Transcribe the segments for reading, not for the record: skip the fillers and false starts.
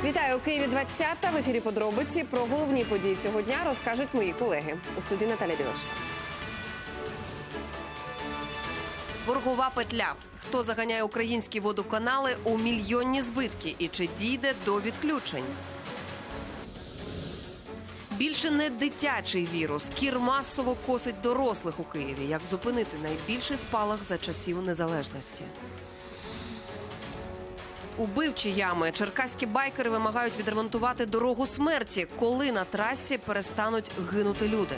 Вітаю, у Києві 20-та. В ефірі «Подробиці». Про головні події цього дня розкажуть мої колеги. У студії Наталя Білаш. Боргова петля. Хто заганяє українські водоканали у мільйонні збитки і чи дійде до відключень? Більше не дитячий вірус. Кір масово косить дорослих у Києві. Як зупинити найбільший спалах за часів незалежності? Убивчі ями. Черкаські байкери вимагають відремонтувати дорогу смерті. Коли на трасі перестануть гинути люди?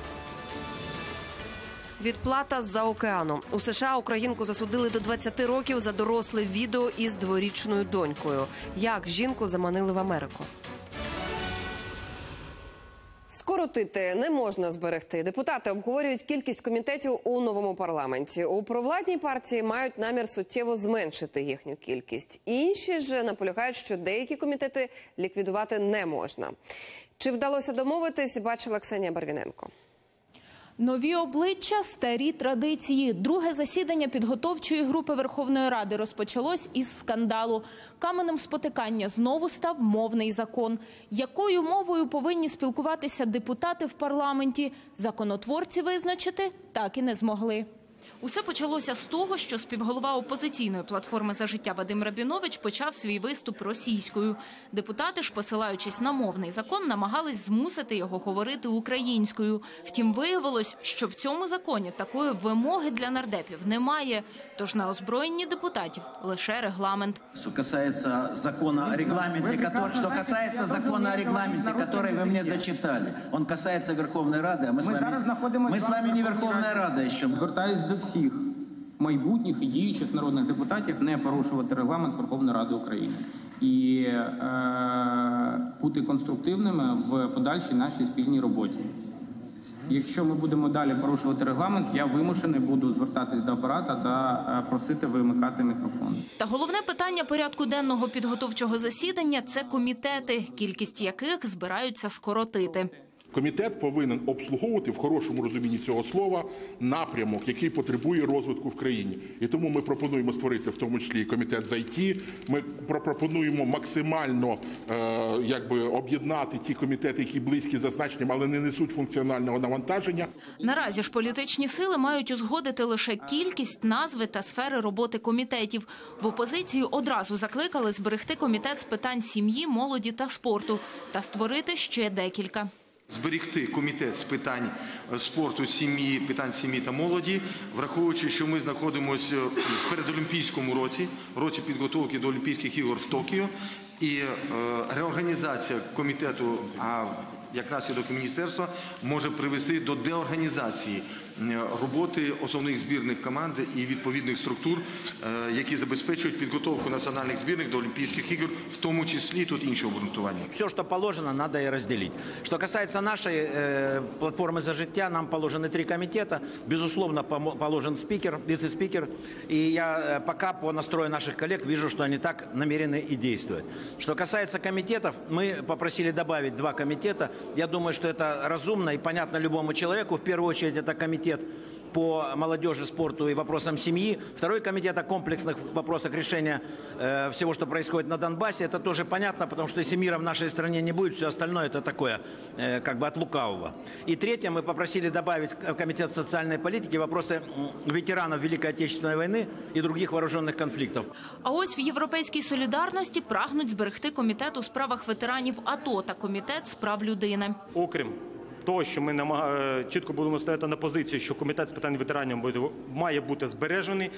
Відплата з-за океану. У США українку засудили до 20 років за доросле відео із дворічною донькою. Як жінку заманили в Америку? Скоротити не можна зберегти. Депутати обговорюють кількість комітетів у новому парламенті. У провладній партії мають намір суттєво зменшити їхню кількість. Інші ж наполягають, що деякі комітети ліквідувати не можна. Чи вдалося домовитись, бачила Ксенія Барвіненко. Нові обличчя, старі традиції. Друге засідання підготовчої групи Верховної Ради розпочалось із скандалу. Каменем спотикання знову став мовний закон. Якою мовою повинні спілкуватися депутати в парламенті, законотворці визначити так і не змогли. Усе почалося з того, що співголова опозиційної платформи «За життя» Вадим Рабінович почав свій виступ російською. Депутати ж, посилаючись на мовний закон, намагались змусити його говорити українською. Втім, виявилось, що в цьому законі такої вимоги для нардепів немає. Тож на озброєнні депутатів лише регламент. Що касається закону о регламенті, який ви мені зачитали, він касається Верховної Ради, а ми з вами не Верховна Рада ще. Звертаюсь до всіх майбутніх і діючих народних депутатів не порушувати регламент Верховної Ради України і бути конструктивними в подальшій нашій спільній роботі. Якщо ми будемо далі порушувати регламент, я вимушений буду звертатись до апарата та просити вимикати мікрофон. Та головне питання порядку денного підготовчого засідання – це комітети, кількість яких збираються скоротити. Комітет повинен обслуговувати, в хорошому розумінні цього слова, напрямок, який потребує розвитку в країні. І тому ми пропонуємо створити в тому числі і комітет з IT. Ми пропонуємо максимально об'єднати ті комітети, які близькі за значенням, але не несуть функціонального навантаження. Наразі ж політичні сили мають узгодити лише кількість, назви та сфери роботи комітетів. В опозицію одразу закликали зберегти комітет з питань сім'ї, молоді та спорту та створити ще декілька. Зберегти комітет з питань спорту, сім'ї, питань сім'ї та молоді, враховуючи, що ми знаходимося в передолімпійському році підготовки до Олімпійських ігор в Токіо, і реорганізація комітету, а як наслідок і міністерства, може привести до деорганізації роботи основних збірних команд і відповідних структур, які забезпечують підготовку національних збірних до Олімпійських ігор, в тому числі тут інше обґрунтування. Все, що положено, треба і розділити. Що касається нашої платформи «За життя», нам положені 3 комітети, безусловно, положен спикер, вице-спикер, і я поки по настрою наших колег вижу, що вони так намірены і діють. Що касається комітетів, ми попросили добавити 2 комітети. Я думаю, что это разумно и понятно любому человеку. В первую очередь это комитет по молодежи, спорту и вопросам семьи. Второй комитет о комплексных вопросах решения всего, что происходит на Донбассе. Это тоже понятно, потому что если мира в нашей стране не будет, все остальное это такое, как бы от лукавого. И третье, мы попросили добавить в комитет социальной политики вопросы ветеранов Великой Отечественной войны и других вооруженных конфликтов. А ось в «Європейській солідарності» прагнуть зберегти комітет у справах ветеранів АТО та комітет з прав людини. Окрім того, що ми чітко будемо стояти на позиції, що комітет з питань ветеранів має бути збережений,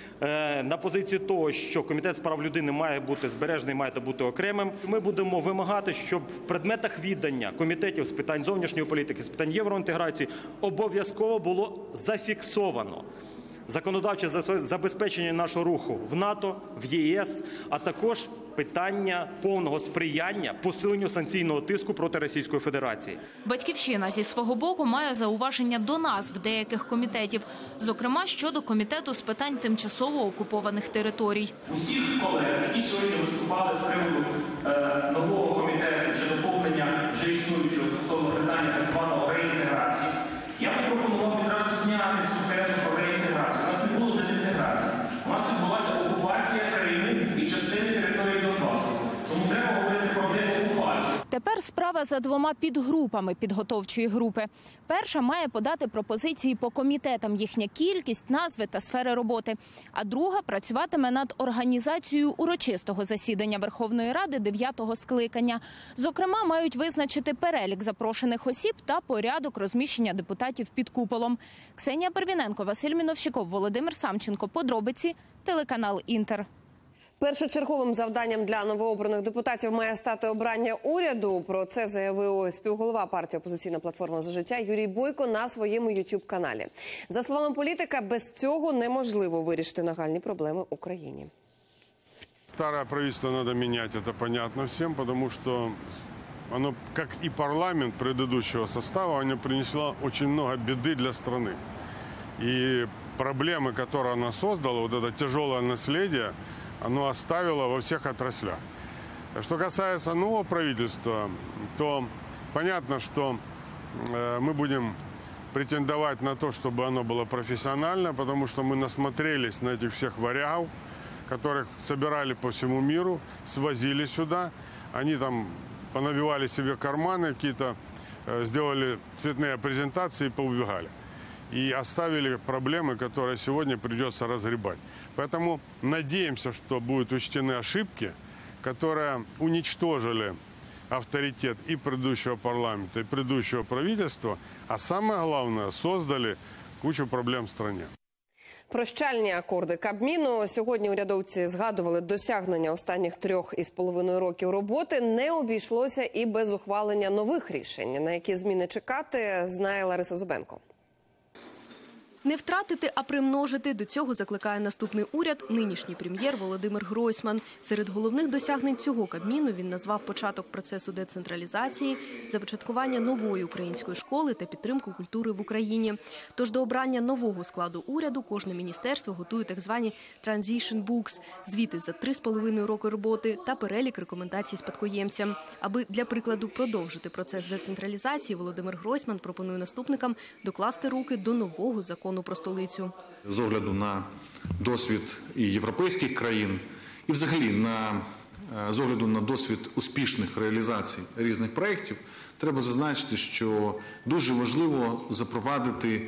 на позиції того, що комітет з прав людини має бути збережений, має бути окремим, ми будемо вимагати, щоб в предметах віддання комітетів з питань зовнішньої політики, з питань євроінтеграції обов'язково було зафіксовано законодавче забезпечення нашого руху в НАТО, в ЄС, а також питання повного сприяння посиленню санкційного тиску проти Російської Федерації. «Батьківщина» зі свого боку має зауваження до назв деяких комітетів, зокрема щодо комітету з питань тимчасово окупованих територій. Усіх колег, які сьогодні виступали з приводу нового комітету чи доповнення вже існуючого стосовно питання так званого реінтеграції, я б пропонував відразу зняти цю тезу про реінтеграцію. У нас не було дезінтеграції. У нас відбулася окупація країни і частини території Донбасу. Тому треба говорити про Тепер справа за двома підгрупами підготовчої групи. Перша має подати пропозиції по комітетам, їхня кількість, назви та сфери роботи. А друга працюватиме над організацією урочистого засідання Верховної Ради 9-го скликання. Зокрема, мають визначити перелік запрошених осіб та порядок розміщення депутатів під куполом. Ксенія Первіненко, Василь Міновщиков, Володимир Самченко. Подробиці, телеканал «Інтер». Першочерговим завданням для новообраних депутатів має стати обрання уряду. Про це заявив співголова партії «Опозиційна платформа за життя» Юрій Бойко на своєму YouTube-каналі. За словами політика, без цього неможливо вирішити нагальні проблеми в Україні. Старое правительство надо менять, это понятно всем, потому что оно, как и парламент предыдущего состава, оно принесло очень много беды для страны. И проблемы, которые оно создало, вот это тяжелое наследие, оно оставило во всех отраслях. Что касается нового правительства, то понятно, что мы будем претендовать на то, чтобы оно было профессионально, потому что мы насмотрелись на этих всех варягов, которых собирали по всему миру, свозили сюда. Они там понабивали себе карманы, какие-то сделали цветные презентации и поубегали. И оставили проблемы, которые сегодня придется разгребать. Поэтому надеемся, что будут учтены ошибки, которые уничтожили авторитет и предыдущего парламента, и предыдущего правительства, а самое главное, создали кучу проблем в стране. Прощальні акорди Кабміну. Сьогодні урядовці згадували досягнення останніх 3,5 років роботи. Не обійшлося і без ухвалення нових рішень. На які зміни чекати, знає Лариса Зубенко. Не втратити, а примножити. До цього закликає наступний уряд нинішній прем'єр Володимир Гройсман. Серед головних досягнень цього Кабміну він назвав початок процесу децентралізації, започаткування нової української школи та підтримку культури в Україні. Тож до обрання нового складу уряду кожне міністерство готує так звані «transition books» – звіти за 3,5 роки роботи та перелік рекомендацій спадкоємцям. Аби, для прикладу, продовжити процес децентралізації, Володимир Гройсман пропонує наступникам докласти руки до нового закону про столицю. З огляду на досвід і європейських країн, і взагалі з огляду на досвід успішних реалізацій різних проєктів, треба зазначити, що дуже важливо запровадити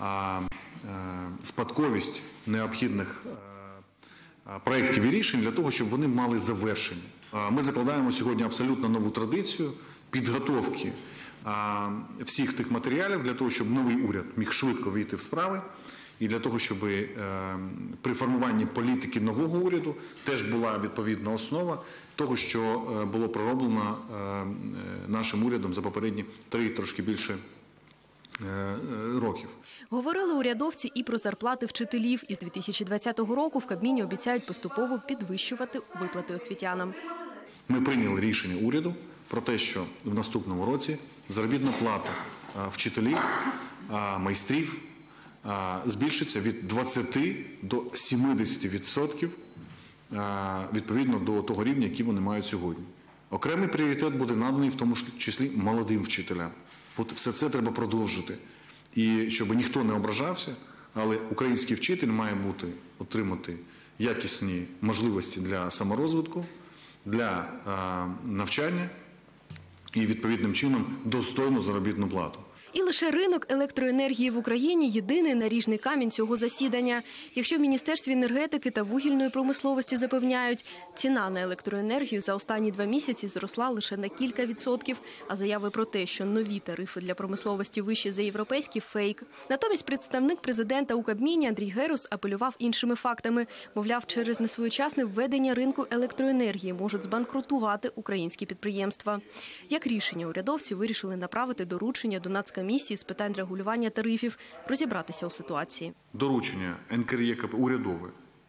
спадковість необхідних проєктів і рішень для того, щоб вони мали завершення. Ми закладаємо сьогодні абсолютно нову традицію підготовки всіх тих матеріалів для того, щоб новий уряд міг швидко війти в справи і для того, щоб при формуванні політики нового уряду теж була відповідна основа того, що було пророблено нашим урядом за попередні 3, трошки більше років. Говорили урядовці і про зарплати вчителів. Із 2020 року в Кабміні обіцяють поступово підвищувати виплати освітянам. Ми прийняли рішення уряду про те, що в наступному році заробітна плата вчителів, майстрів збільшиться від 20 до 70% відповідно до того рівня, який вони мають сьогодні. Окремий пріоритет буде наданий в тому числі молодим вчителям. От все це треба продовжити. І щоб ніхто не ображався, але український вчитель має отримати якісні можливості для саморозвитку, для навчання і відповідним чином достойну заробітну плату. І лише ринок електроенергії в Україні – єдиний наріжний камінь цього засідання. Якщо в Міністерстві енергетики та вугільної промисловості запевняють, ціна на електроенергію за останні 2 місяці зросла лише на кілька відсотків, а заяви про те, що нові тарифи для промисловості вищі за європейські – фейк. Натомість представник президента у Кабміні Андрій Герус апелював іншими фактами. Мовляв, через несвоєчасне введення ринку електроенергії можуть збанкрутувати українські підприємства. Як рішення, урядовці вирішили направити доручення до Нацкомісії з питань регулювання тарифів, розібратися у ситуації. Доручення НКРЕКП урядове,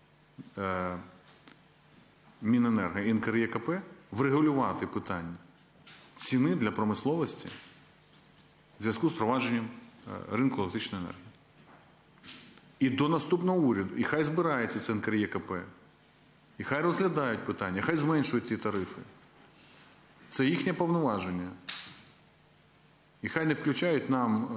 Міненерго і НКРЕКП врегулювати питання ціни для промисловості в зв'язку з впровадженням ринку електричної енергії. І до наступного уряду, і хай збирається це НКРЕКП, і хай розглядають питання, хай зменшують ці тарифи. Це їхнє повноваження. І хай не включають нам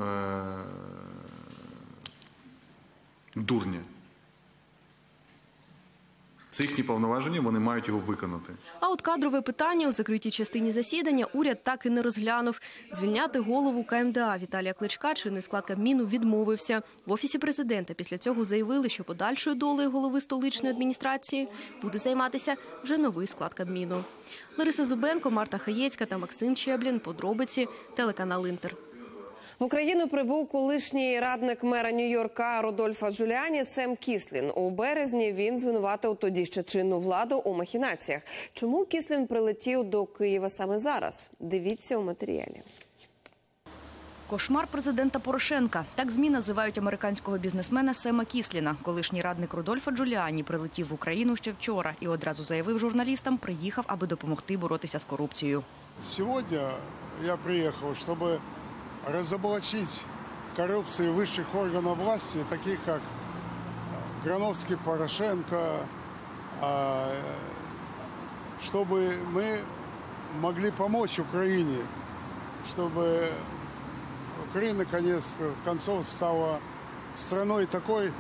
дурня. Це їхні повноваження, вони мають його виконати. А от кадрове питання у закритій частині засідання уряд так і не розглянув. Звільняти голову КМДА Віталія Кличка чинний склад Кабміну відмовився. В Офісі президента після цього заявили, що подальшою долею голови столичної адміністрації буде займатися вже новий склад Кабміну. Лариса Зубенко, Марта Хаєцька та Максим Чеблін. Подробиці, телеканал «Інтер». В Україну прибув колишній радник мера Нью-Йорка Рудольфа Джуліані Сем Кіслін. У березні він звинуватив тоді ще чинну владу у махінаціях. Чому Кіслін прилетів до Києва саме зараз? Дивіться у матеріалі. Кошмар президента Порошенка. Так ЗМІ називають американського бізнесмена Сема Кісліна. Колишній радник Рудольфа Джуліані прилетів в Україну ще вчора і одразу заявив журналістам, приїхав, аби допомогти боротися з корупцією. Сьогодні я приїхав, щоб разоблачить коррупцию высших органов власти, таких как Грановский, Порошенко, чтобы мы могли помочь Украине, чтобы Украина, конец концов, стала страной такой,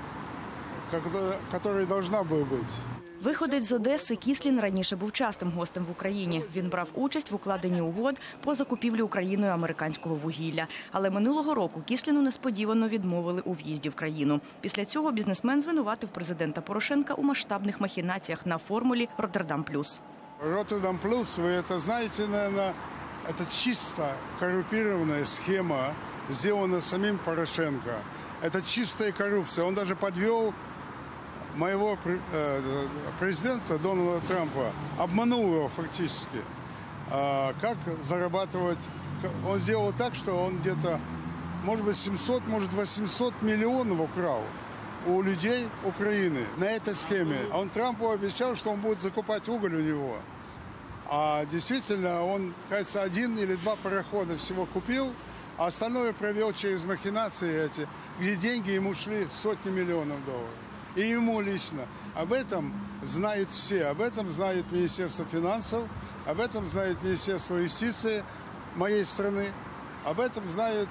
которой должна была быть. Виходець з Одеси Кіслін раніше був частим гостем в Україні. Він брав участь в укладенні угод по закупівлі Україною американського вугілля. Але минулого року Кісліну несподівано відмовили у в'їзді в країну. Після цього бізнесмен звинуватив президента Порошенка у масштабних махінаціях на формулі «Роттердам плюс». «Роттердам плюс», вы это знаете, наверное, это чисто коррумпированная схема, сделана самим Порошенко. Это чистая коррупция. Он даже подвел моего президента Дональда Трампа, обманул его фактически. Как зарабатывать? Он сделал так, что он где-то, может быть, 700, может, 800 миллионов украл у людей Украины на этой схеме. А он Трампу обещал, что он будет закупать уголь у него. А действительно, он, кажется, 1 или 2 парохода всего купил, а остальное провел через махинации эти, где деньги ему шли сотни миллионов долларов. И ему лично. Об этом знают все. Об этом знает Министерство финансов, об этом знает Министерство юстиции моей страны. Об этом знает,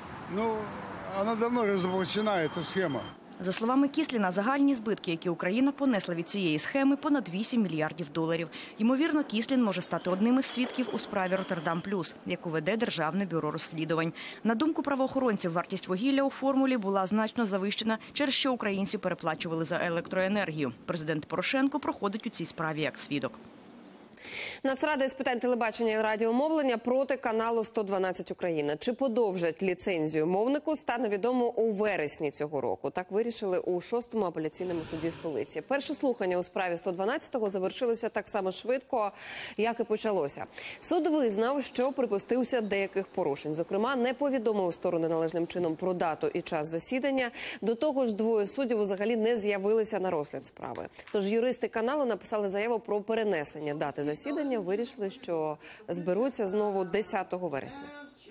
она давно разоблачена, эта схема. За словами Кісліна, загальні збитки, які Україна понесла від цієї схеми, понад 8 мільярдів доларів. Ймовірно, Кіслін може стати одним із свідків у справі «Роттердам плюс», яку веде Державне бюро розслідувань. На думку правоохоронців, вартість вугілля у формулі була значно завищена, через що українці переплачували за електроенергію. Президент Порошенко проходить у цій справі як свідок. Нацрада з питань телебачення і радіомовлення проти каналу 112 Україна. Чи подовжать ліцензію мовнику, стане відомо у вересні цього року. Так вирішили у 6-му апеляційному суді столиці. Перше слухання у справі 112-го завершилося так само швидко, як і почалося. Суд визнав, що припустився деяких порушень. Зокрема, не повідомив сторони належним чином про дату і час засідання. До того ж, двоє суддів взагалі не з'явилися на розгляд справи. Тож юристи каналу написали заяву про перенесення дати засідання, вирішили, що зберуться знову 10 вересня.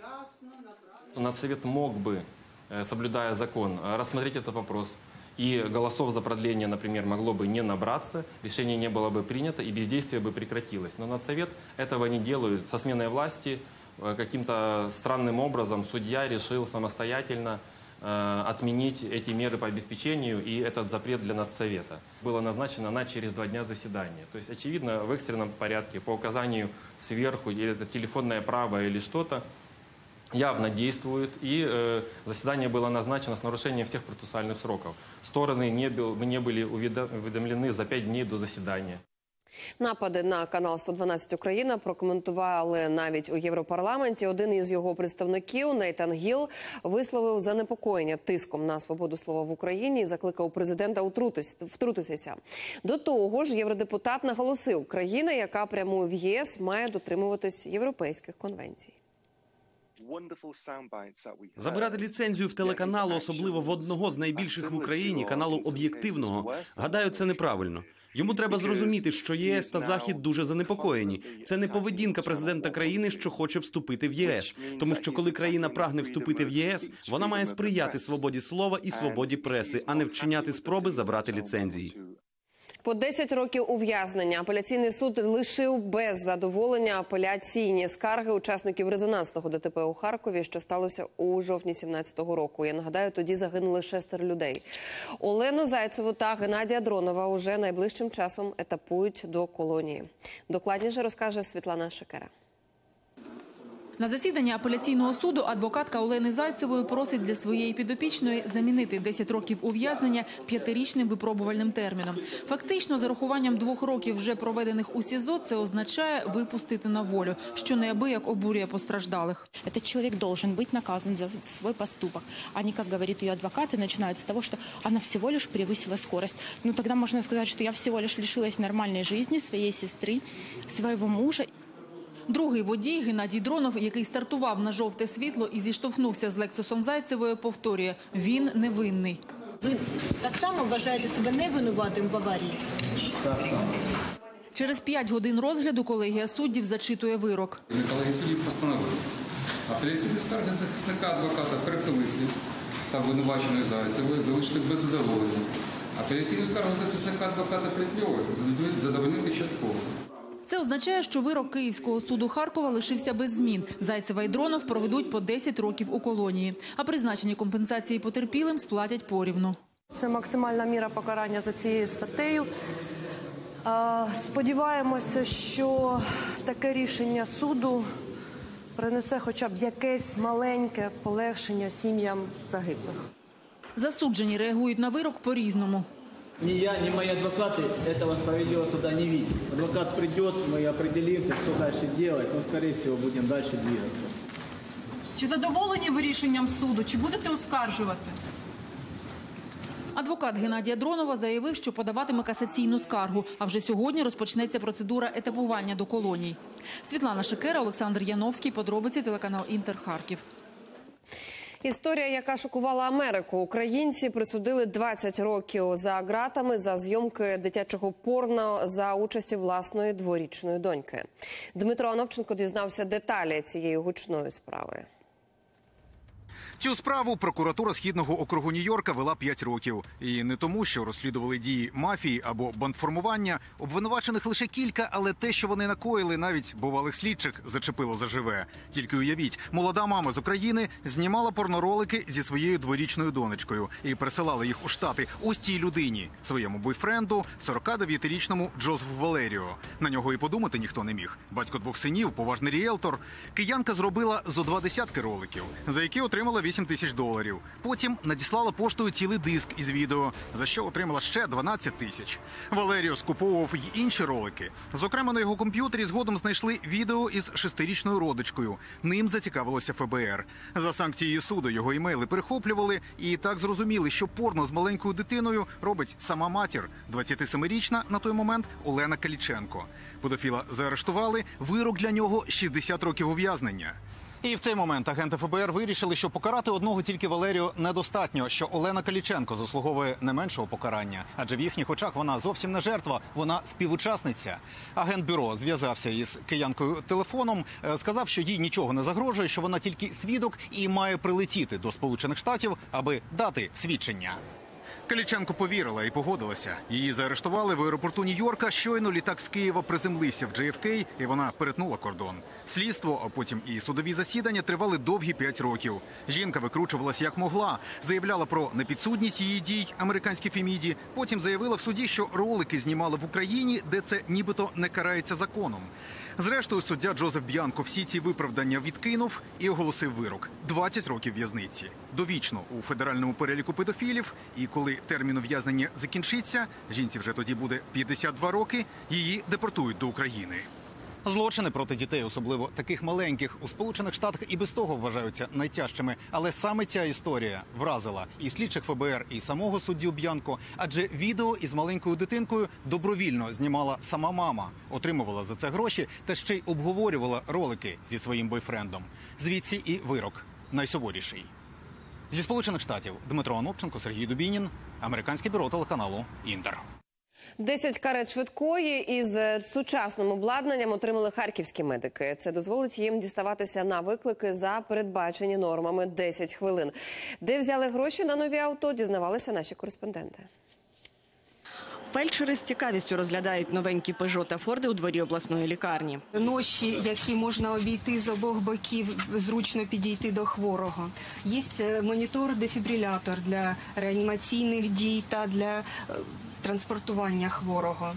Нацсовет мог бы, соблюдая закон, рассмотреть этот вопрос. И голосов за продление, например, могло бы не набраться, решение не было бы принято и бездействие бы прекратилось. Но Нацсовет этого не делает. Со сменой власти каким-то странным образом судья решил самостоятельно отменить эти меры по обеспечению и этот запрет для Нацсовета. Было назначено на через 2 дня заседания. То есть, очевидно, в экстренном порядке, по указанию сверху, или это телефонное право или что-то, явно действует. И заседание было назначено с нарушением всех процессуальных сроков. Стороны не были уведомлены за 5 дней до заседания. Напади на канал 112 Україна прокоментували навіть у Європарламенті. Один із його представників, Нейтан Гіл, висловив занепокоєння тиском на свободу слова в Україні і закликав президента втрутитися. До того ж, євродепутат наголосив, країна, яка прямує в ЄС, має дотримуватись європейських конвенцій. Забирати ліцензію в телеканалу, особливо в одного з найбільших в Україні, каналу «Об'єктивного», гадаю, це неправильно. Йому треба зрозуміти, що ЄС та Захід дуже занепокоєні. Це не поведінка президента країни, що хоче вступити в ЄС. Тому що коли країна прагне вступити в ЄС, вона має сприяти свободі слова і свободі преси, а не вчиняти спроби забрати ліцензії. По 10 років ув'язнення апеляційний суд лишив без задоволення апеляційні скарги учасників резонансного ДТП у Харкові, що сталося у жовтні 2017 року. Я нагадаю, тоді загинули 6 людей. Олену Зайцеву та Геннадія Дронова уже найближчим часом етапують до колонії. Докладніше розкаже Світлана Шикера. На засіданні апеляційного суду адвокатка Олени Зайцевої просить для своєї підопічної замінити 10 років ув'язнення 5-річним випробувальним терміном. Фактично, з урахуванням 2 років вже проведених у СІЗО, це означає випустити на волю, що неабияк обурює постраждалих. Этот человек должен быть наказан за свой поступок. Они, как говорит ее адвокат, начинают с того, что она всего лишь превысила скорость. Ну, тогда можно сказать, что я всего лишь лишилась нормальной жизни своей сестры, своего мужа. Другий водій Геннадій Дронов, який стартував на жовте світло і зіштовхнувся з Лексусом Зайцевою, повторює – він невинний. Ви так само вважаєте себе невинуватим в аварії? Так само. Через 5 годин розгляду колегія суддів зачитує вирок. Колегія суддів постановила. Апеляційні скарги захисника адвоката Перепелиці та обвинуваченої Зайцевої залишити без задоволення. Апеляційну скаргу захисника адвоката Плетньової задовольнити частково. Це означає, що вирок Київського суду Харкова лишився без змін. Зайцева і Дронов проведуть по 10 років у колонії. А призначені компенсації потерпілим сплатять порівну. Це максимальна міра покарання за цією статтею. Сподіваємося, що таке рішення суду принесе хоча б якесь маленьке полегшення сім'ям загиблих. Засуджені реагують на вирок по-різному. Ни я, ни мои адвокаты этого справедливого суда не видят. Адвокат придет, мы определимся, что дальше делать, но, скорее всего, будем дальше двигаться. Чи задоволені ви рішенням суду? Чи будете оскаржувати? Адвокат Геннадія Дронова заявив, що подаватиме касаційну скаргу, а вже сьогодні розпочнеться процедура етапування до колоній. Світлана Шикера, Олександр Яновський, подробиці, телеканал «Інтер», Харків. Історія, яка шокувала Америку. Українці присудили 20 років за ґратами за зйомки дитячого порно за участі власної дворічної доньки. Дмитро Анопченко дізнався деталі цієї гучної справи. Цю справу прокуратура Східного округу Нью-Йорка вела 5 років. І не тому, що розслідували дії мафії або бандформування. Обвинувачених лише кілька, але те, що вони накоїли, навіть бувалих слідчих зачепило заживе. Тільки уявіть, молода мама з України знімала порноролики зі своєю дворічною донечкою і присилала їх у Штати ось цій людині, своєму бойфренду, 49-річному Джозефу Валеріо. На нього і подумати ніхто не міг. Батько 2 синів, поважний ріелтор. Киянка зробила зо 20 роликів, за які отримала $8 тисяч. Потім надіслала поштою цілий диск із відео, за що отримала ще 12 тисяч. Валеріо скуповував й інші ролики. Зокрема, на його комп'ютері згодом знайшли відео із 6-річною родичкою. Ним зацікавилося ФБР. За санкцією суду його імейли перехоплювали і так зрозуміли, що порно з маленькою дитиною робить сама матір, 27-річна на той момент Олена Каліченко. Педофіла заарештували, вирок для нього 60 років ув'язнення. І в цей момент агенти ФБР вирішили, що покарати одного тільки Валерію недостатньо, що Олена Каліченко заслуговує не меншого покарання. Адже в їхніх очах вона зовсім не жертва, вона співучасниця. Агент бюро зв'язався із киянкою телефоном, сказав, що їй нічого не загрожує, що вона тільки свідок і має прилетіти до Сполучених Штатів, аби дати свідчення. Каліченко повірила і погодилася. Її заарештували в аеропорту Нью-Йорка. Щойно літак з Києва приземлився в JFK, і вона перетнула кордон. Слідство, а потім і судові засідання тривали довгі 5 років. Жінка викручувалася як могла, заявляла про непідсудність її дій американській Феміді. Потім заявила в суді, що ролики знімали в Україні, де це нібито не карається законом. Зрештою, суддя Джозеф Б'янко всі ці виправдання відкинув і оголосив вирок – 20 років в'язниці. Довічно у федеральному переліку педофілів. І коли термін ув'язнення закінчиться, жінці вже тоді буде 52 роки, її депортують до України. Злочини проти дітей, особливо таких маленьких, у Сполучених Штатах і без того вважаються найтяжчими. Але саме ця історія вразила і слідчих ФБР, і самого суддю Б'янко. Адже відео із маленькою дитинкою добровільно знімала сама мама, отримувала за це гроші та ще й обговорювала ролики зі своїм бойфрендом. Звідси і вирок найсуворіший. Зі Сполучених Штатів Дмитро Анопченко, Сергій Дубінін, американське бюро телеканалу «Інтер». 10 карет швидкої із сучасним обладнанням отримали харківські медики. Це дозволить їм діставатися на виклики за передбачені нормами 10 хвилин. Де взяли гроші на нові авто, дізнавалися наші кореспонденти. Фельдшери з цікавістю розглядають новенькі «Пежо» та «Форди» у дворі обласної лікарні. Ноші, які можна обійти з обох боків, зручно підійти до хворого. Є монітор-дефібрилятор для реанімаційних дій та для транспортування хворого.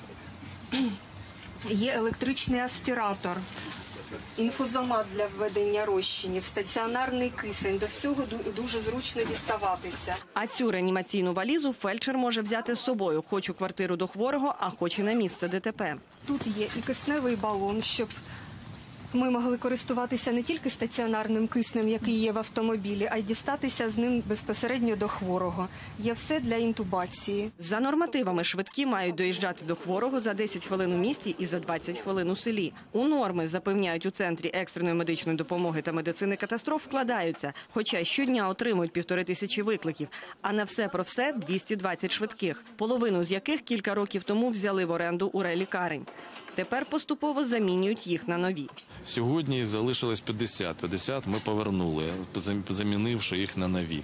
Є електричний аспіратор, інфузомат для введення розчинів, стаціонарний кисень. До всього дуже зручно діставатися. А цю реанімаційну валізу фельдшер може взяти з собою, хоч у квартиру до хворого, а хоч і на місце ДТП. Тут є і кисневий балон, щоб ми могли користуватися не тільки стаціонарним киснем, який є в автомобілі, а й дістатися з ним безпосередньо до хворого. Є все для інтубації. За нормативами швидкі мають доїжджати до хворого за 10 хвилин у місті і за 20 хвилин у селі. У норми, запевняють у Центрі екстреної медичної допомоги та медицини катастроф, вкладаються. Хоча щодня отримують 1500 викликів. А на все про все 220 швидких. Половину з яких кілька років тому взяли в оренду у райлікарень. Тепер поступово замінюють їх на нові. Сьогодні залишилось 50. 50 ми повернули, замінивши їх на нові.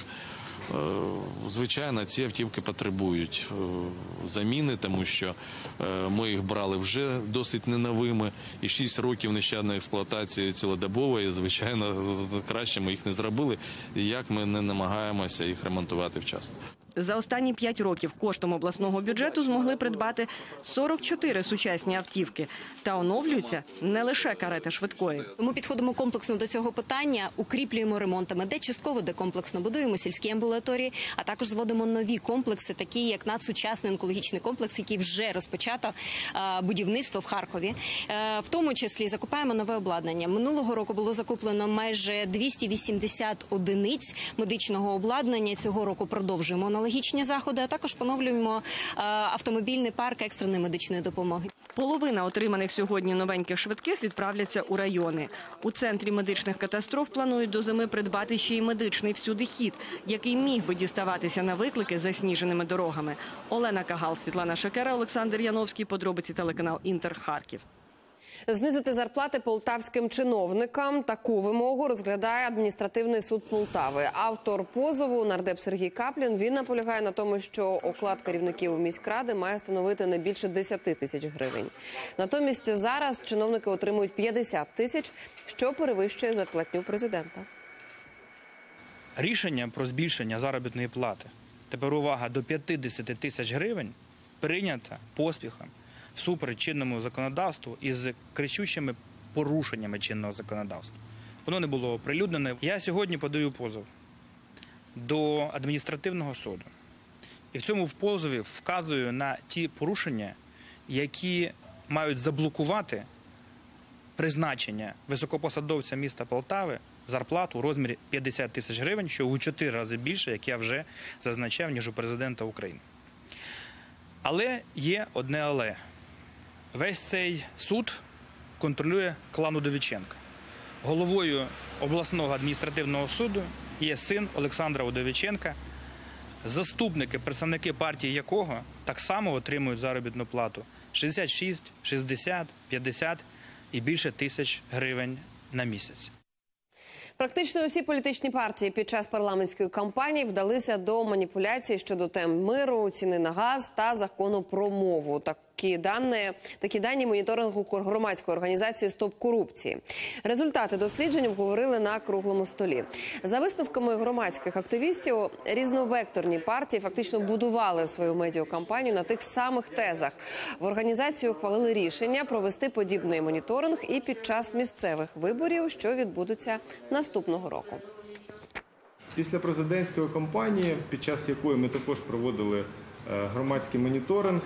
Звичайно, ці автівки потребують заміни, тому що ми їх брали вже досить не новими. І 6 років нещадної експлуатації цілодобової, звичайно, краще ми їх не зробили, як ми не намагаємося їх ремонтувати вчасно. За останні 5 років коштом обласного бюджету змогли придбати 44 сучасні автівки. Та оновлюються не лише карети швидкої. Ми підходимо комплексно до цього питання, укріплюємо ремонтами, де частково, де комплексно будуємо сільські амбулаторії, а також зводимо нові комплекси, такі як надсучасний онкологічний комплекс, який вже розпочато будівництво в Харкові. В тому числі закупаємо нове обладнання. Минулого року було закуплено майже 280 одиниць медичного обладнання. Цього року продовжуємо аналогічні заходи, а також поновлюємо автомобільний парк екстреної медичної допомоги. Половина отриманих сьогодні новеньких швидких відправляться у райони. У Центрі медичних катастроф планують до зими придбати ще й медичний всюдихід, який міг би діставатися на виклики засніженими дорогами. Олена Кагал, Світлана Шекера, Олександр Яновський. Подробиці телеканал Інтер, Харків. Знизити зарплати полтавським чиновникам – таку вимогу розглядає адміністративний суд Полтави. Автор позову, нардеп Сергій Каплін, він наполягає на тому, що оклад керівників міськради має становити не більше 10 тисяч гривень. Натомість зараз чиновники отримують 50 тисяч, що перевищує зарплатню президента. Рішення про збільшення заробітної плати, тепер увага, до 50 тисяч гривень, прийнято поспіхом всупереч чинному законодавству із кричущими порушеннями чинного законодавства. Воно не було оприлюднене. Я сьогодні подаю позов до адміністративного суду. І в цьому позові вказую на ті порушення, які мають заблокувати призначення високопосадовця міста Полтави зарплату у розмірі 50 тисяч гривень, що у 4 рази більше, як я вже зазначав, ніж у президента України. Але є одне але. Весь цей суд контролює клан Удовіченка. Головою обласного адміністративного суду є син Олександра Удовіченка, заступники, представники партії якого так само отримують заробітну плату 66, 60, 50 і більше тисяч гривень на місяць. Практично усі політичні партії під час парламентської кампанії вдалися до маніпуляцій щодо тем миру, ціни на газ та закону про мову. Такі дані моніторингу громадської організації «Стоп корупції». Результати досліджень обговорили на круглому столі. За висновками громадських активістів, різновекторні партії фактично будували свою медіакампанію на тих самих тезах. В організації ухвалили рішення провести подібний моніторинг і під час місцевих виборів, що відбудуться наступного року. Після президентської кампанії, під час якої ми також проводили громадський моніторинг,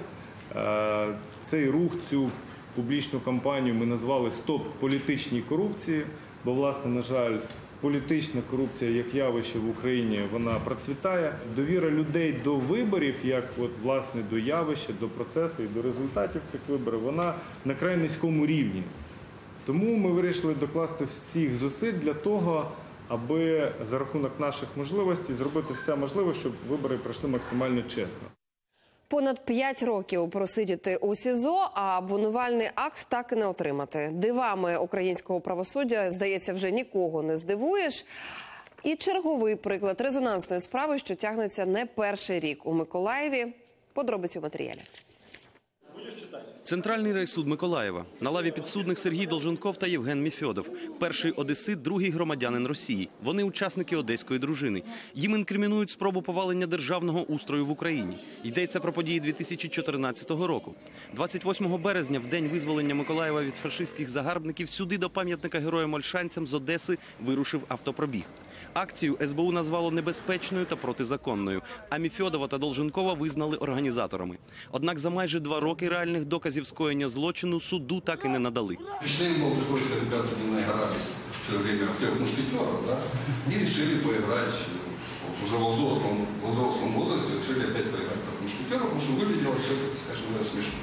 цей рух, цю публічну кампанію ми назвали «Стоп політичній корупції», бо, власне, на жаль, політична корупція як явище в Україні, вона процвітає. Довіра людей до виборів, як власне до явища, до процесу і до результатів цих виборів, вона на край низькому рівні. Тому ми вирішили докласти всіх зусиль для того, аби за рахунок наших можливостей зробити все можливе, щоб вибори пройшли максимально чесно. Понад 5 років просидіти у СІЗО, а обвинувальний акт так і не отримати. Дивами українського правосуддя, здається, вже нікого не здивуєш. І черговий приклад резонансної справи, що тягнеться не перший рік. У Миколаєві Подробиці у матеріалі. Центральний райсуд Миколаєва. На лаві підсудних Сергій Долженков та Євген Міфьодов. Перший одесит, другий громадянин Росії. Вони учасники одеської дружини. Їм інкримінують спробу повалення державного устрою в Україні. Йдеться про події 2014 року. 28 березня, в день визволення Миколаєва від фашистських загарбників, сюди до пам'ятника героям-ольшанцям з Одеси вирушив автопробіг. Акцію СБУ назвало небезпечною та протизаконною, а Міфьодова та Долженкова визнали організаторами. Однак за майже 2 роки реальних доказів скоєння злочину суду так і не надали. Впечатление было такое, что ребята не наигрались все время в 3 мушкетеров, да, и решили поиграть уже во взрослом возрасте, решили опять поиграть в мушкетеров, потому что выглядело все, скажем, смешно.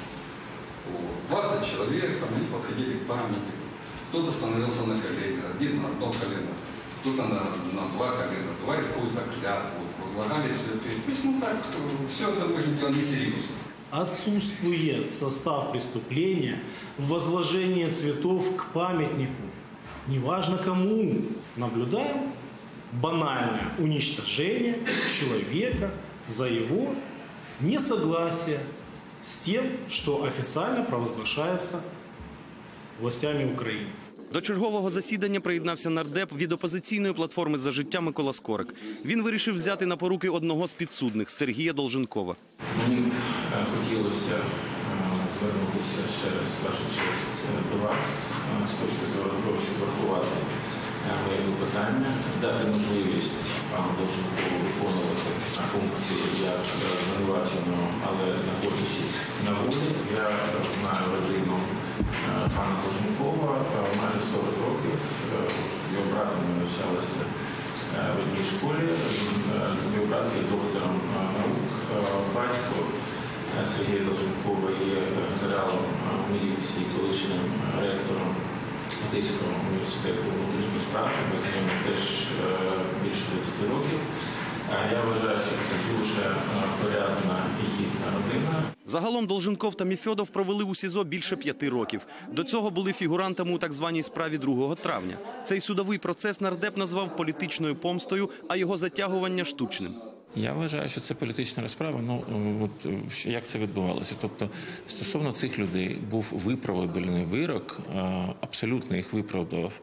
20 человек, там они подходили к памятнику, кто-то становился на колено, один на одно колено, кто-то на 2 колена, давали какую-то клятву, возлагали цветы. То есть, так, все это выглядело несерьезно. Отсутствует состав преступления в возложении цветов к памятнику. Неважно кому. Наблюдаем банальное уничтожение человека за его несогласие с тем, что официально провозглашается властями Украины. До чергового засідання приєднався нардеп від опозиційної платформи «За життя» Микола Скорик. Він вирішив взяти на поруки одного з підсудних – Сергія Долженкова. Мені хотілося звернутися ще раз, ваша честь, до вас з точки зору того, щоб врахувати моє питання, дати можливість пану Долженкову виконувати функції як звинуваченого, але знаходячись на волі. Я знаю родину пана Долженкова майже 40 років. Його брат навчалися в одній школі. Його брат є доктором наук. Батько Сергія Долженкова є генералом міліції, колишнім ректором Одеського університету внутрішніх справ. Ми з ним теж більше 30 років. Я вважаю, що це дуже порядна і гідна родина. Загалом Долженков та Міфьодов провели у СІЗО більше 5 років. До цього були фігурантами у так званій справі 2 травня. Цей судовий процес нардеп назвав політичною помстою, а його затягування – штучним. Я вважаю, що це політична розправа. Як це відбувалося? Тобто, стосовно цих людей був виправданий вирок, абсолютно їх виправдав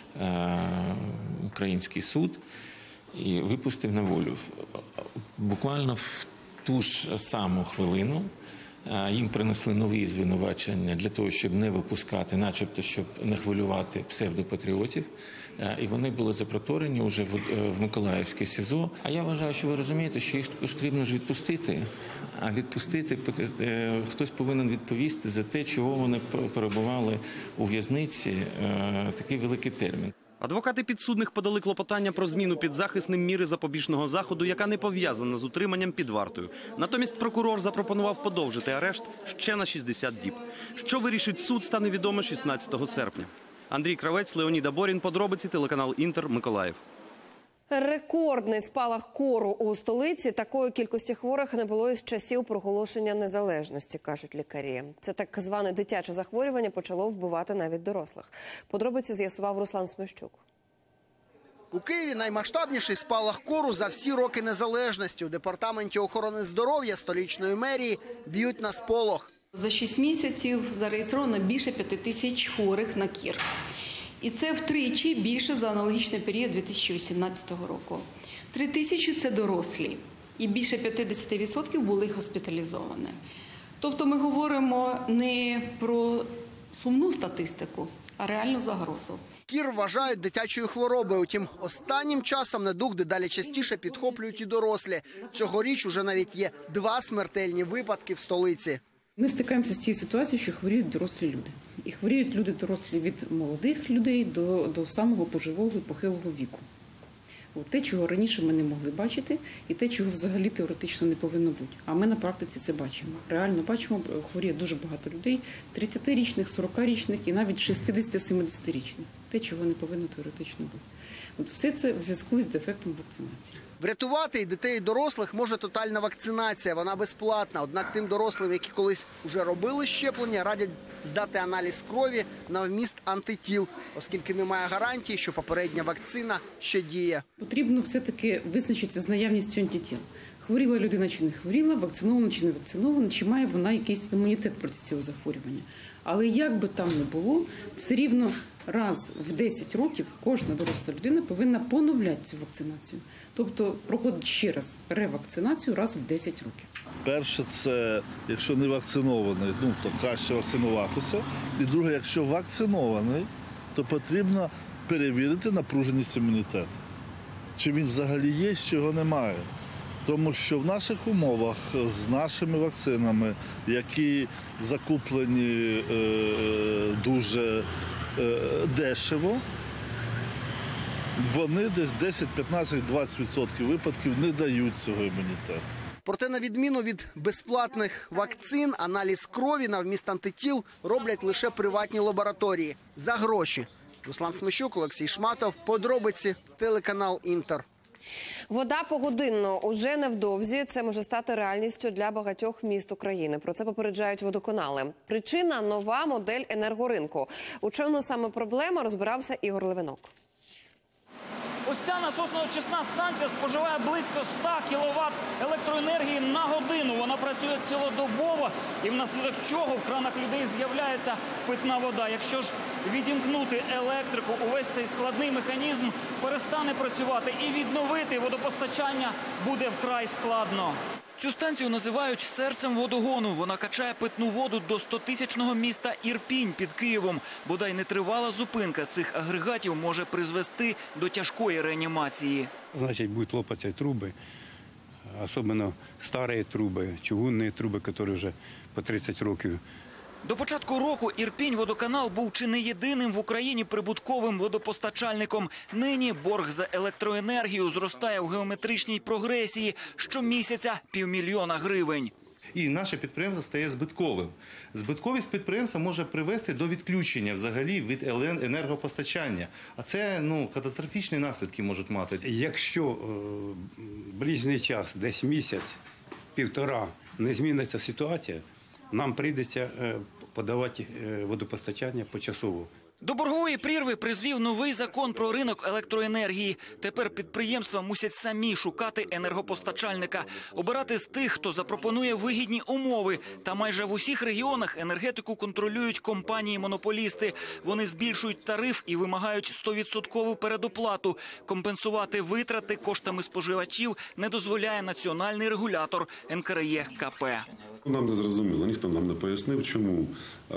український суд і випустив на волю. Буквально в ту ж саму хвилину їм принесли нові звинувачення для того, щоб не випускати, начебто, щоб не хвилювати псевдопатріотів. І вони були запроторені вже в Миколаївське СІЗО. А я вважаю, що ви розумієте, що їх потрібно ж відпустити. А відпустити хтось повинен відповісти за те, чого вони перебували у в'язниці такий великий термін. Адвокати підсудних подали клопотання про зміну підзахисним міри запобіжного заходу, яка не пов'язана з утриманням під вартою. Натомість прокурор запропонував подовжити арешт ще на 60 діб. Що вирішить суд, стане відомо 16 серпня. Андрій Кравець, Леонід Аборін. Подробиці, телеканал «Інтер», Миколаїв. Рекордний спалах кору у столиці. Такої кількості хворих не було із часів проголошення незалежності, кажуть лікарі. Це так зване дитяче захворювання почало вбивати навіть дорослих. Подробиці з'ясував Руслан Смещук. У Києві наймасштабніший спалах кору за всі роки незалежності. У Департаменті охорони здоров'я столичної мерії б'ють на сполох. За 6 місяців зареєстровано більше 5 тисяч хворих на кір. І це втричі більше за аналогічний період 2018 року. 3 тисячі – це дорослі. І більше 50% були госпіталізовані. Тобто ми говоримо не про сумну статистику, а реальну загрозу. Кір вважають дитячою хворобою. Утім, останнім часом недуг дедалі частіше підхоплюють і дорослі. Цьогоріч уже навіть є 2 смертельні випадки в столиці. Ми стикаємося з тією ситуацією, що хворіють дорослі люди. І хворіють люди дорослі від молодих людей до самого пожилого і похилого віку. Те, чого раніше ми не могли бачити, і те, чого взагалі теоретично не повинно бути. А ми на практиці це бачимо. Реально бачимо, хворіє дуже багато людей, 30-річних, 40-річних і навіть 60-70-річних. Те, чого не повинно теоретично бути. Все це в зв'язку з дефектом вакцинації. Врятувати і дітей, і дорослих може тотальна вакцинація. Вона безплатна. Однак тим дорослим, які колись вже робили щеплення, радять здати аналіз крові на вміст антитіл, оскільки немає гарантії, що попередня вакцина ще діє. Потрібно все-таки визначитися з наявністю антитіл. Хворіла людина чи не хворіла, вакцинована чи не вакцинована, чи має вона якийсь імунітет проти цього захворювання. Але як би там не було, все рівно раз в 10 років кожна доросла людина повинна поновляти цю вакцинацію. Тобто проходить ще раз ревакцинацію раз в 10 років. Перше, це якщо не вакцинований, то краще вакцинуватися. І друге, якщо вакцинований, то потрібно перевірити напруженість імунітету. Чи він взагалі є, чи його немає. Тому що в наших умовах з нашими вакцинами, які закуплені дуже дешево, вони десь 10, 15, 20% випадків не дають цього імунітету. Проте, на відміну від безплатних вакцин, аналіз крові на вміст антитіл роблять лише приватні лабораторії за гроші. Руслан Смещук, Олексій Шматов. Подробиці, телеканал «Інтер». Вода погодинно уже невдовзі. Це може стати реальністю для багатьох міст України. Про це попереджають водоканали. Причина – нова модель енергоринку. У чому саме проблема, розбирався Ігор Левинок. Ось ця насосно-очисна станція споживає близько 100 кВт електроенергії на годину. Вона працює цілодобово і внаслідок чого в кранах людей з'являється питна вода. Якщо ж відімкнути електрику, увесь цей складний механізм перестане працювати і відновити водопостачання буде вкрай складно. Цю станцію називають серцем водогону. Вона качає питну воду до 100-тисячного міста Ірпінь під Києвом. Бодай нетривала зупинка цих агрегатів може призвести до тяжкої реанімації. Значить, будуть лопатися труби, особливо старі труби, чугунні труби, які вже по 30 років. До початку року Ірпінь-водоканал був чи не єдиним в Україні прибутковим водопостачальником. Нині борг за електроенергію зростає в геометричній прогресії. Щомісяця – 500 000 гривень. І наше підприємство стає збитковим. Збитковість підприємства може привести до відключення взагалі від енергопостачання. А це катастрофічні наслідки можуть мати. Якщо в ближній час, десь місяць, півтора, не зміниться ситуація, нам прийдеться подавати водопостачання почасово. До боргової прірви призвів новий закон про ринок електроенергії. Тепер підприємства мусять самі шукати енергопостачальника, обирати з тих, хто запропонує вигідні умови. Та майже в усіх регіонах енергетику контролюють компанії-монополісти. Вони збільшують тариф і вимагають 100% передоплату. Компенсувати витрати коштами споживачів не дозволяє національний регулятор НКРЕ-КП. Нам не зрозуміло, ніхто нам не пояснив, чому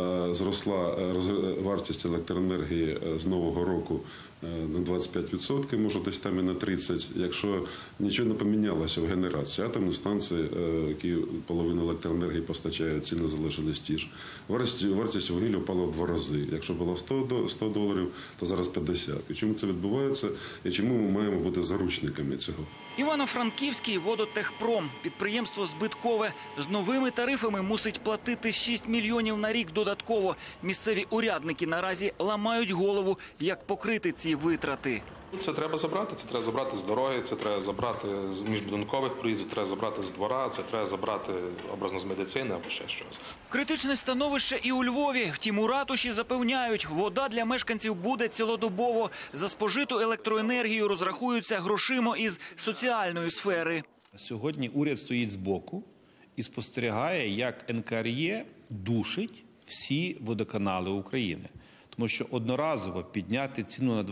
зросла вартість електроенергії з нового року на 25%, може десь там і на 30%, якщо нічого не помінялося в генерації. Атомні станції, які половину електроенергії постачають, ціни залишились ті ж. Вартість вугілля впала в 2 рази. Якщо було $100, то зараз 50. Чому це відбувається і чому ми маємо бути заручниками цього? Івано-Франківський водотехпром. Підприємство збиткове. З новими тарифами мусить платити 6 мільйонів на рік додатково. Місцеві урядники наразі ламають голову, як покрити ці витрати. Це треба забрати. Це треба забрати з дороги, це треба забрати з міжбудинкових проїздів, треба забрати з двора, це треба забрати образно з медицини або ще щось. Критичне становище і у Львові. Втім, у ратуші запевняють, вода для мешканців буде цілодобово. За спожиту електроенергію розрахуються грошима із соціальної сфери. Сьогодні уряд стоїть збоку і спостерігає, як НКРЕ душить всі водоканали України. Тому що одноразово підняти ціну на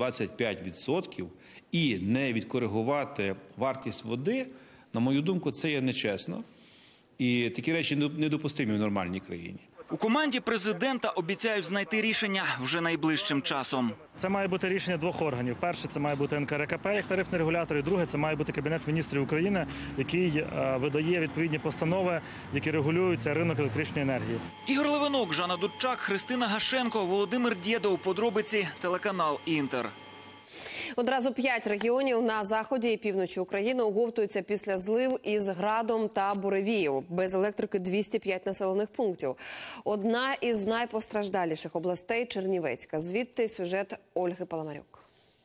25% і не відкоригувати вартість води, на мою думку, це є нечесно. І такі речі недопустимі в нормальній країні. У команді президента обіцяють знайти рішення вже найближчим часом. Це має бути рішення 2 органів. Перше, це має бути НКРЕКП як тарифний регулятор, і друге, це має бути Кабінет міністрів України, який видає відповідні постанови, які регулюють ринок електричної енергії. Ігор Левинок, Жанна Дудчак, Христина Гашенко, Володимир Дєдов. Подробиці, телеканал «Інтер». Одразу 5 регіонів на заході і півночі України оговтуються після злив із градом та буревіїв. Без електрики 205 населених пунктів. Одна із найпостраждаліших областей – Чернівецька. Звідти сюжет Ольги Паламарюк.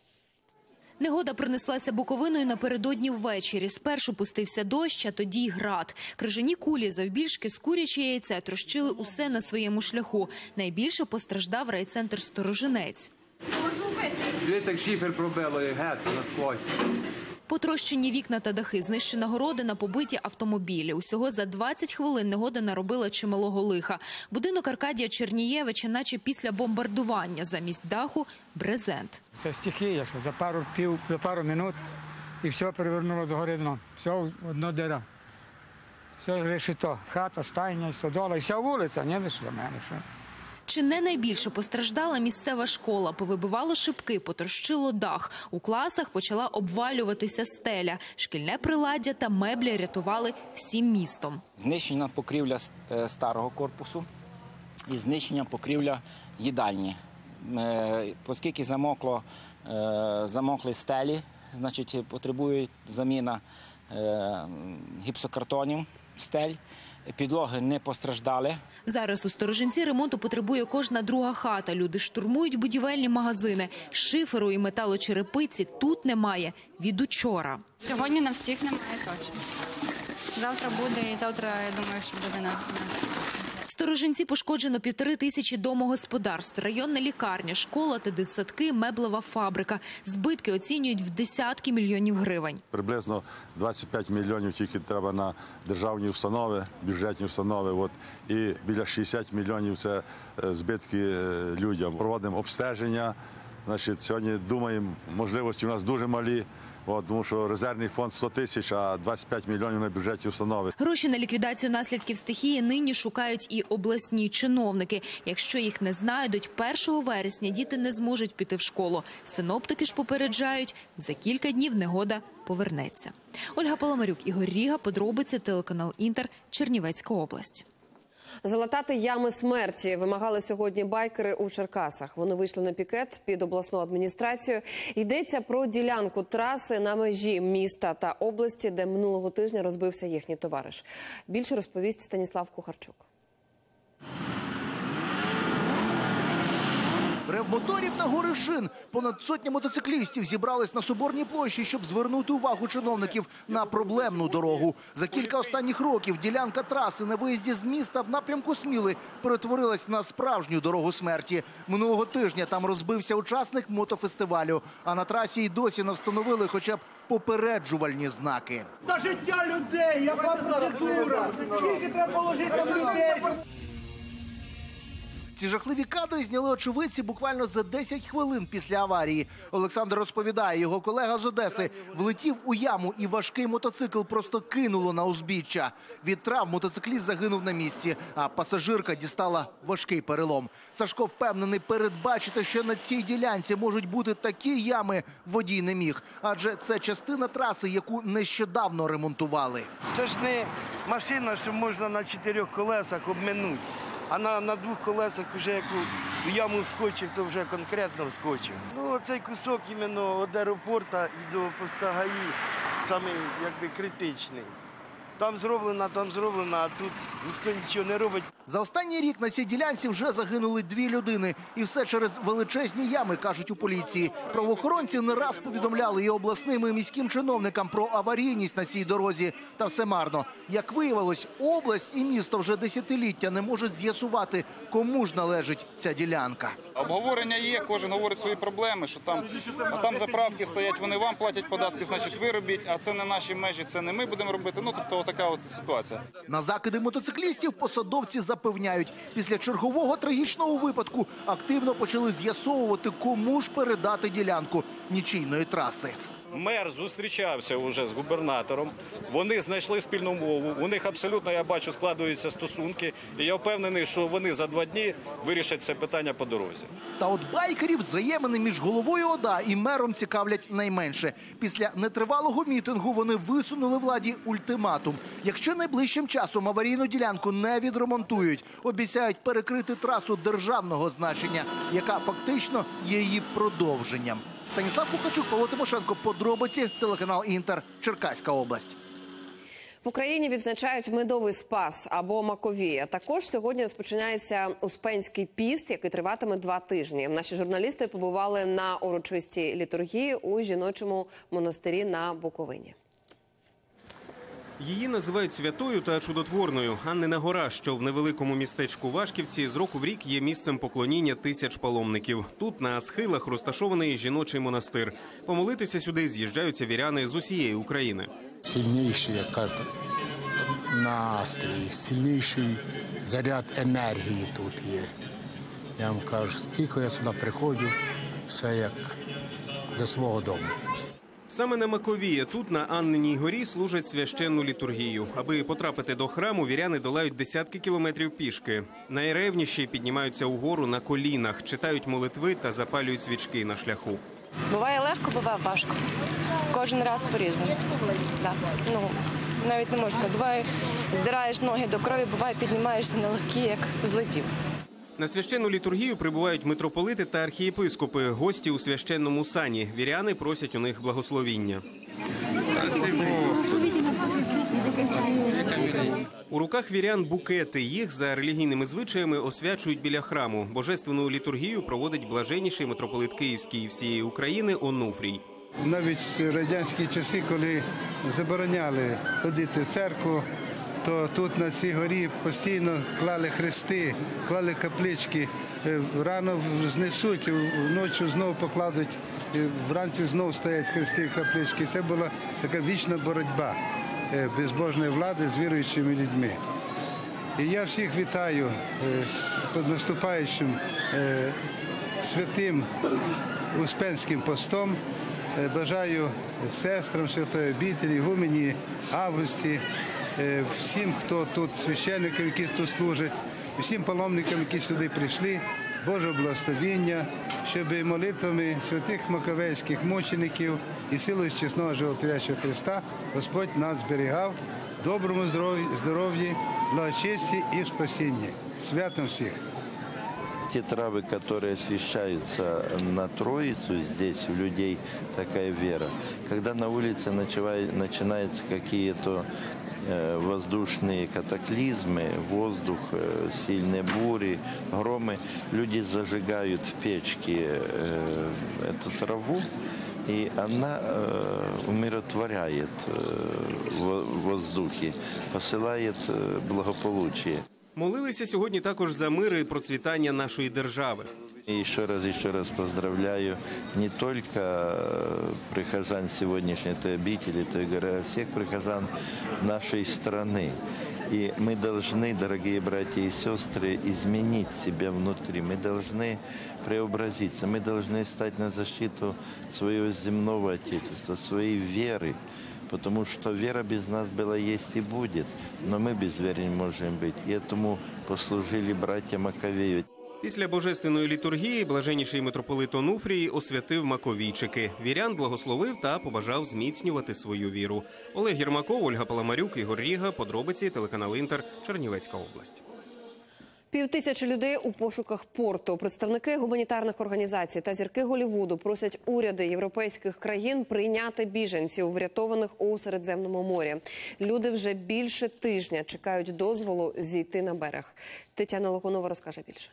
Негода принеслася Буковиною напередодні ввечері. Спершу пустився дощ, а тоді й град. Крижані кулі завбільшки з куряче яйце трощили усе на своєму шляху. Найбільше постраждав райцентр Сторожинець. Дивись, як шифер пробило, як гетто насквозь. Потрощені вікна та дахи, знищена городина, побиті автомобілі. Усього за 20 хвилин негода наробила чималого лиха. Будинок Аркадія Чернієвича наче після бомбардування. Замість даху – брезент. Це стихія, що за пару минут і все перевернуло догори дном. Все одно дира. Все решето. Хата, стайня, стодола і вся вулиця, не лише до мене. Що. Чи не найбільше постраждала місцева школа? Повибивало шибки, потрощило дах. У класах почала обвалюватися стеля. Шкільне приладдя та меблі рятували всім містом. Знищена покрівля старого корпусу і знищена покрівля їдальні. Оскільки замокли стелі, значить потребує заміна гіпсокартонів стель. Підлоги не постраждали. Зараз у Сторожинці ремонту потребує кожна друга хата. Люди штурмують будівельні магазини. Шиферу і металочерепиці тут немає від учора. Сьогодні на всіх немає точно. Завтра буде і завтра, я думаю, що буде на В Сторожинці пошкоджено 1500 домогосподарств, районна лікарня, школа та дитсадки, меблева фабрика. Збитки оцінюють в десятки мільйонів гривень. Приблизно 25 мільйонів тільки треба на державні установи, бюджетні установи. І біля 60 мільйонів – це збитки людям. Проводимо обстеження. Сьогодні думаємо, можливості у нас дуже малі. Тому що резервний фонд 100 тисяч, а 25 мільйонів на бюджеті установи. Гроші на ліквідацію наслідків стихії нині шукають і обласні чиновники. Якщо їх не знайдуть, 1 вересня діти не зможуть піти в школу. Синоптики ж попереджають, за кілька днів негода повернеться. Ольга Паламарюк, Ігор Ріга, подробиці, телеканал «Інтер», Чернівецька область. Залатати ями смерті вимагали сьогодні байкери у Черкасах. Вони вийшли на пікет під обласну адміністрацію. Йдеться про ділянку траси на межі міста та області, де минулого тижня розбився їхній товариш. Більше розповість Станіслав Кухарчук. Рев моторів та гори шин. Понад сотня мотоциклістів зібрались на Соборній площі, щоб звернути увагу чиновників на проблемну дорогу. За кілька останніх років ділянка траси на виїзді з міста в напрямку Сміли перетворилась на справжню дорогу смерті. Минулого тижня там розбився учасник мотофестивалю, а на трасі й досі не встановили хоча б попереджувальні знаки. За життя людей, яка процедура? Скільки треба положити на людей? Ці жахливі кадри зняли очевидці буквально за 10 хвилин після аварії. Олександр розповідає, його колега з Одеси влетів у яму і важкий мотоцикл просто кинуло на узбіччя. Від травм мотоцикліст загинув на місці, а пасажирка дістала важкий перелом. Сашко впевнений, передбачити, що на цій ділянці можуть бути такі ями, водій не міг. Адже це частина траси, яку нещодавно ремонтували. Це ж не машина, що можна на 4 колесах обминути. А на 2 колесах вже як у яму вскочив, то вже конкретно вскочив. Цей кусок іменно від аеропорту і до поста ГАІ самий критичний. Там зроблено, а тут ніхто нічого не робить. За останній рік на цій ділянці вже загинули 2 людини. І все через величезні ями, кажуть у поліції. Правоохоронці не раз повідомляли і обласним, і міським чиновникам про аварійність на цій дорозі. Та все марно. Як виявилось, область і місто вже десятиліття не можуть з'ясувати, кому ж належить ця ділянка. Обговорення є, кожен говорить свої проблеми, що там заправки стоять, вони вам платять податки, значить ви робіть, а це не наші межі, це не ми будемо робити. Тобто така от ситуація. На закиди мотоциклістів посадовці запевняють, після чергового трагічного випадку активно почали з'ясовувати, кому ж передати ділянку нічийної траси. Мер зустрічався вже з губернатором, вони знайшли спільну мову, у них абсолютно, я бачу, складуються стосунки, і я впевнений, що вони за 2 дні вирішать це питання по дорозі. Та от байкерів взаємини між головою ОДА і мером цікавлять найменше. Після нетривалого мітингу вони висунули владі ультиматум. Якщо найближчим часом аварійну ділянку не відремонтують, обіцяють перекрити трасу державного значення, яка фактично є її продовженням. Станіслав Кухарчук, Павло Тимошенко, подробиці, телеканал «Інтер», Черкаська область. В Україні відзначають медовий спас або Маковія. Також сьогодні розпочинається Успенський піст, який триватиме 2 тижні. Наші журналісти побували на урочистій літургії у жіночому монастирі на Буковині. Її називають святою та чудотворною. Аннина гора, що в невеликому містечку Вашківці, з року в рік є місцем поклоніння тисяч паломників. Тут на схилах розташований жіночий монастир. Помолитися сюди з'їжджаються віряни з усієї України. Сильніший, як кажуть, настрій, сильніший заряд енергії тут є. Я вам кажу, скільки я сюди приходжу, все як до свого дому. Саме на Маковія, тут, на Анниній горі, служать священну літургію. Аби потрапити до храму, віряни долають десятки кілометрів пішки. Найревніші піднімаються угору на колінах, читають молитви та запалюють свічки на шляху. Буває легко, буває важко. Кожен раз по-різному. Да. Навіть не можу сказати. Буває, здираєш ноги до крові, буває, піднімаєшся нелегкі, як злетів. На священну літургію прибувають митрополити та архієпископи, гості у священному сані. Віряни просять у них благословіння. У руках вірян букети. Їх за релігійними звичаями освячують біля храму. Божественну літургію проводить блаженніший митрополит Київський і всієї України Онуфрій. Навіть в радянські часи, коли забороняли ходити в церкву, то тут на цій горі постійно клали хрести, клали каплички. Рано знесуть, вночі знову покладуть, вранці знову стоять хрести і каплички. Це була така вічна боротьба безбожної влади з віруючими людьми. І я всіх вітаю з наступаючим святим Успенським постом. Бажаю сестрам Святої Обителі, Ігумені, Августі, всім, хто тут, священникам, які тут служать, всім паломникам, які сюди прийшли, Божого благословіння, щоб молитвами святих маковейських мучеників і силою чесного животворящого Христа Господь нас зберігав в доброму здоров'ї, благочесті і в спасінні. Святом всіх! Те травы, которые освящаются на Троицу, здесь у людей такая вера. Когда на улице начинаются какие-то воздушные катаклизмы, воздух, сильные бури, громы, люди зажигают в печке эту траву, и она умиротворяет в воздухе, посылает благополучие. Молилися сьогодні також за мир і процвітання нашої держави. И еще раз поздравляю не только прихожан сегодняшней этой обители, той горы, а всех прихожан нашей страны. И мы должны, дорогие братья и сестры, изменить себя внутри. Мы должны преобразиться. Мы должны стать на защиту своего земного Отечества, своей веры. Потому что вера без нас была, есть и будет. Но мы без веры не можем быть. И этому послужили братья Маковею. Після божественної літургії блаженніший митрополит Онуфрій освятив маковійчики. Вірян благословив та побажав зміцнювати свою віру. Олег Єрмаков, Ольга Паламарюк, Ігор Ріга. Подробиці, телеканал Інтер, Чернівецька область. 5000 людей у пошуках порту. Представники гуманітарних організацій та зірки Голлівуду просять уряди європейських країн прийняти біженців, врятованих у Середземному морі. Люди вже більше тижня чекають дозволу зійти на берег. Тетяна Логунова розкаже більше.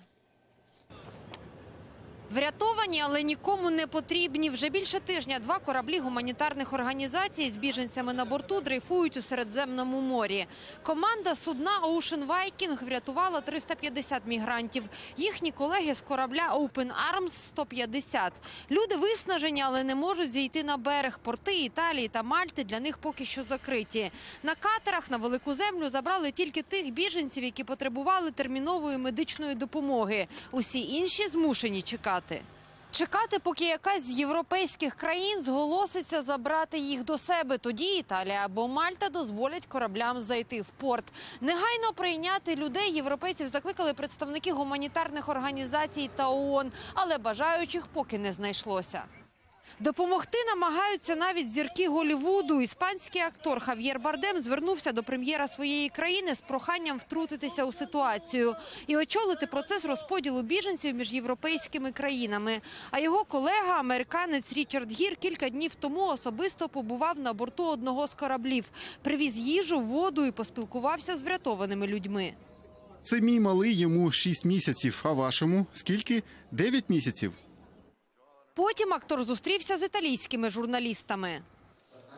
Врятовані, але нікому не потрібні. Вже більше тижня два кораблі гуманітарних організацій з біженцями на борту дрейфують у Середземному морі. Команда судна Ocean Viking врятувала 350 мігрантів. Їхні колеги з корабля Open Arms – 150. Люди виснажені, але не можуть зійти на берег. Порти Італії та Мальти для них поки що закриті. На катерах на Велику Землю забрали тільки тих біженців, які потребували термінової медичної допомоги. Усі інші змушені чекати. Чекати, поки якась з європейських країн зголоситься забрати їх до себе. Тоді Італія або Мальта дозволять кораблям зайти в порт. Негайно прийняти людей європейців закликали представники гуманітарних організацій та ООН, але бажаючих поки не знайшлося. Допомогти намагаються навіть зірки Голлівуду. Іспанський актор Хав'єр Бардем звернувся до прем'єра своєї країни з проханням втрутитися у ситуацію і очолити процес розподілу біженців між європейськими країнами. А його колега, американець Річард Гір, кілька днів тому особисто побував на борту одного з кораблів. Привіз їжу, воду і поспілкувався з врятованими людьми. Це мій малий, йому 6 місяців, а вашому скільки? 9 місяців. Потім актор зустрівся з італійськими журналістами.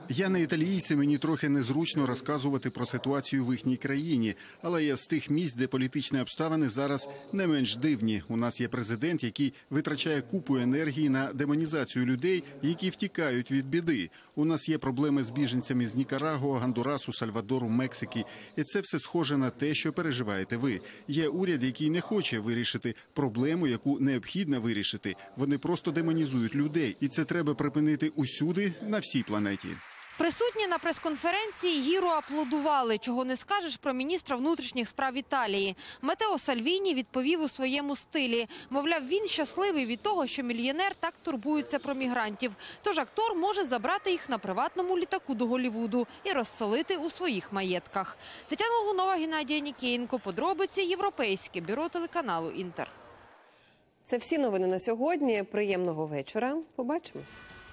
Я не італійці, мені трохи незручно розказувати про ситуацію в їхній країні. Але я з тих місць, де політичні обставини зараз не менш дивні. У нас є президент, який витрачає купу енергії на демонізацію людей, які втікають від біди. У нас є проблеми з біженцями з Нікарагуа, Гондурасу, Сальвадору, Мексики. І це все схоже на те, що переживаєте ви. Є уряд, який не хоче вирішити проблему, яку необхідно вирішити. Вони просто демонізують людей. І це треба припинити усюди, на всій планеті. Присутні на прес-конференції гіру аплодували, чого не скажеш про міністра внутрішніх справ Італії. Матео Сальвіні відповів у своєму стилі. Мовляв, він щасливий від того, що мільйонер так турбується про мігрантів. Тож актор може забрати їх на приватному літаку до Голлівуду і розселити у своїх маєтках. Тетяна Логунова, Геннадій Нікієнко. Подробиці. Європейське бюро телеканалу «Інтер». Це всі новини на сьогодні. Приємного вечора. Побачимось.